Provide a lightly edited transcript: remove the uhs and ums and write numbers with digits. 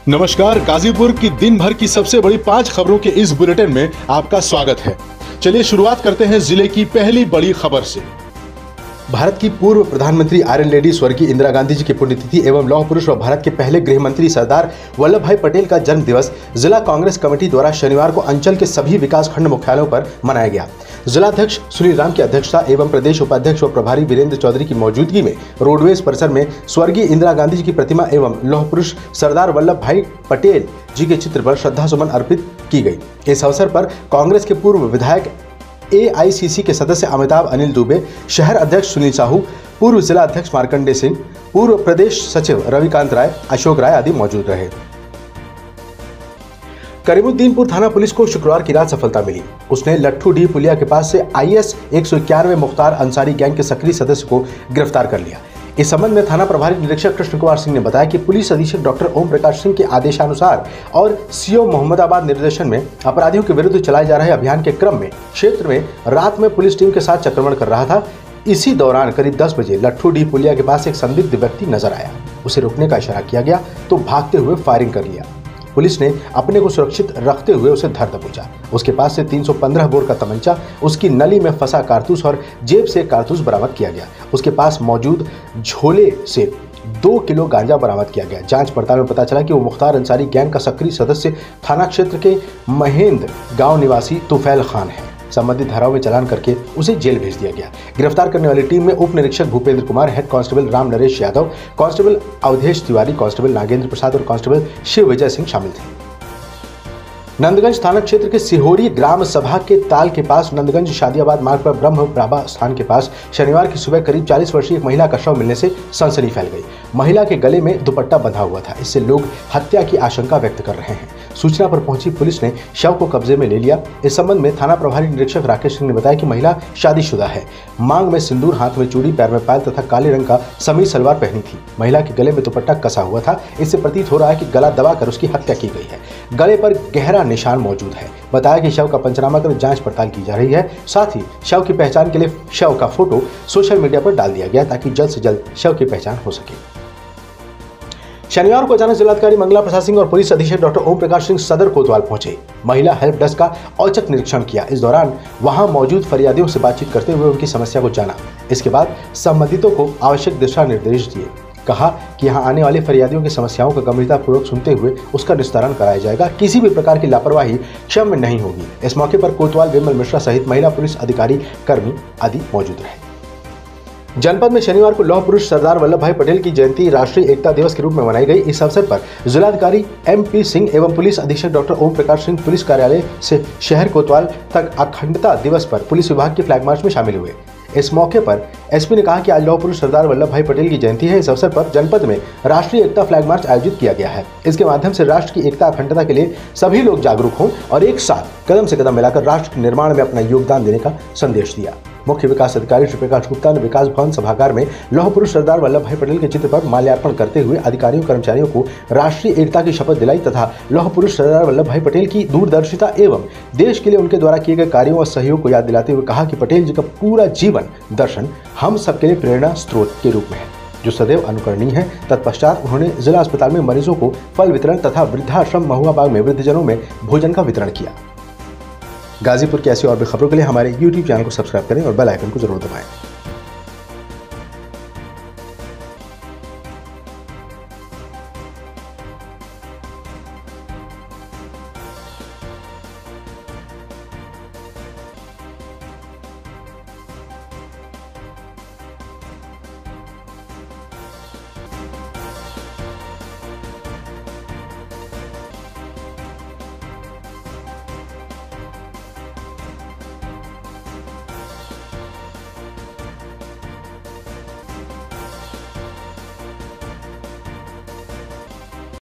नमस्कार, गाजीपुर की दिन भर की सबसे बड़ी 5 खबरों के इस बुलेटिन में आपका स्वागत है। चलिए शुरुआत करते हैं जिले की पहली बड़ी खबर से। भारत की पूर्व प्रधानमंत्री आयरन लेडी स्वर्गीय इंदिरा गांधी जी की पुण्यतिथि एवं लौह पुरुष व भारत के पहले गृह मंत्री सरदार वल्लभ भाई पटेल का जन्म दिवस जिला कांग्रेस कमेटी द्वारा शनिवार को अंचल के सभी विकास खंड मुख्यालयों पर मनाया गया। जिलाध्यक्ष सुनील राम की अध्यक्षता एवं प्रदेश उपाध्यक्ष व प्रभारी वीरेंद्र चौधरी की मौजूदगी में रोडवेज परिसर में स्वर्गीय इंदिरा गांधी जी की प्रतिमा एवं लौह पुरुष सरदार वल्लभ भाई पटेल जी के चित्र पर श्रद्धासुमन अर्पित की गई। इस अवसर पर कांग्रेस के पूर्व विधायक AICC के सदस्य अमिताभ अनिल दुबे, शहर अध्यक्ष सुनील साहू, पूर्व जिला अध्यक्ष मार्कंडे सिंह, पूर्व प्रदेश सचिव रविकांत राय, अशोक राय आदि मौजूद रहे। करीमुद्दीनपुर थाना पुलिस को शुक्रवार की रात सफलता मिली। उसने लट्ठू डी पुलिया के पास से IS 191 मुख्तार अंसारी गैंग के सक्रिय सदस्य को गिरफ्तार कर लिया। इस संबंध में थाना प्रभारी निरीक्षक कृष्ण कुमार सिंह ने बताया कि पुलिस अधीक्षक डॉक्टर ओम प्रकाश सिंह के आदेशानुसार और CO मोहम्मदाबाद निर्देशन में अपराधियों के विरुद्ध चलाए जा रहे अभियान के क्रम में क्षेत्र में रात में पुलिस टीम के साथ चक्रमण कर रहा था। इसी दौरान करीब 10 बजे लट्ठू डी पुलिया के पास एक संदिग्ध व्यक्ति नजर आया। उसे रोकने का इशारा किया गया तो भागते हुए फायरिंग कर लिया। पुलिस ने अपने को सुरक्षित रखते हुए उसे धर दबोचा। उसके पास से 315 बोर का तमंचा, उसकी नली में फंसा कारतूस और जेब से कारतूस बरामद किया गया। उसके पास मौजूद झोले से 2 किलो गांजा बरामद किया गया। जांच पड़ताल में पता चला कि वो मुख्तार अंसारी गैंग का सक्रिय सदस्य थाना क्षेत्र के महेंद्र गांव निवासी तुफैल खान है। संबंधित धाराओं में चालान करके उसे जेल भेज दिया गया। गिरफ्तार करने वाली टीम में उप निरीक्षक Bhupendra Kumar, head constable Ram Naresh Yadav, constable Awadhesh Tiwari, constable Nagendra Prasad और कांस्टेबल शिव विजय सिंह शामिल थे। नंदगंज थाना क्षेत्र के सिहोरी ग्राम सभा के ताल के पास नंदगंज शादियाबाद मार्ग पर ब्रह्म प्राभा स्थान के पास शनिवार की सुबह करीब 40 वर्षीय एक महिला का शव मिलने से सनसनी फैल गई। महिला के गले में दुपट्टा बंधा हुआ था। इससे लोग हत्या की आशंका व्यक्त कर रहे हैं। सूचना पर पहुंची पुलिस ने शव को कब्जे में ले लिया। इस संबंध में थाना प्रभारी निरीक्षक राकेश सिंह ने बताया कि महिला शादीशुदा है। मांग में सिंदूर, हाथ में चूड़ी, पैर में पायल तथा काले रंग का समीज सलवार पहनी थी। महिला के गले में दुपट्टा कसा हुआ था। इससे प्रतीत हो रहा है कि गला दबाकर उसकी हत्या की गई है। गले पर गहरा निशान मौजूद है। बताया कि शव का पंचनामा कर जांच पड़ताल की जा रही है। साथ ही शव की पहचान के लिए शव का फोटो सोशल मीडिया पर डाल दिया गया ताकि जल्द से जल्द शव की पहचान हो सके। शनिवार को अचानक जिलाधिकारी मंगला प्रसाद सिंह और पुलिस अधीक्षक डॉक्टर ओम प्रकाश सिंह सदर कोतवाल पहुंचे। महिला हेल्प डेस्क का औचक निरीक्षण किया। इस दौरान वहां मौजूद फरियादियों से बातचीत करते हुए उनकी समस्या को जाना। इसके बाद संबंधितों को आवश्यक दिशा निर्देश दिए। कहा कि यहां आने वाले फरियादियों की समस्याओं को गंभीरतापूर्वक सुनते हुए उसका निस्तारण कराया जाएगा। किसी भी प्रकार की लापरवाही क्षम्य नहीं होगी। इस मौके पर कोतवाल विमल मिश्रा सहित महिला पुलिस अधिकारी, कर्मी आदि मौजूद रहे। जनपद में शनिवार को लौह पुरुष सरदार वल्लभ भाई पटेल की जयंती राष्ट्रीय एकता दिवस के रूप में मनाई गई। इस अवसर पर जिलाधिकारी MP सिंह एवं पुलिस अधीक्षक डॉक्टर ओम प्रकाश सिंह पुलिस कार्यालय से शहर कोतवाल तक अखंडता दिवस पर पुलिस विभाग के फ्लैग मार्च में शामिल हुए। इस मौके पर SP ने कहा कि आज लौह पुरुष सरदार वल्लभ भाई पटेल की जयंती है। इस अवसर पर जनपद में राष्ट्रीय एकता फ्लैग मार्च आयोजित किया गया है। इसके माध्यम से राष्ट्र की एकता अखंडता के लिए सभी लोग जागरूक हों और एक साथ कदम से कदम मिलाकर राष्ट्र के निर्माण में अपना योगदान देने का संदेश दिया। मुख्य विकास अधिकारी श्री प्रकाश गुप्ता ने विकास भवन सभागार में लौह पुरुष सरदार वल्लभ भाई पटेल के चित्र पर माल्यार्पण करते हुए अधिकारियों कर्मचारियों को राष्ट्रीय एकता की शपथ दिलाई तथा लौह पुरुष सरदार वल्लभ भाई पटेल की दूरदर्शिता एवं देश के लिए उनके द्वारा किए गए कार्यों और सहयोग को याद दिलाते हुए कहा कि पटेल जी का पूरा जीवन दर्शन हम सबके लिए प्रेरणा स्रोत के रूप में है, जो सदैव अनुकरणीय है। तत्पश्चात उन्होंने जिला अस्पताल में मरीजों को फल वितरण तथा वृद्धाश्रम महुआ बाग में वृद्धजनों में भोजन का वितरण किया। गाजीपुर की ऐसी और भी खबरों के लिए हमारे YouTube चैनल को सब्सक्राइब करें और बेल आइकन को जरूर दबाएं।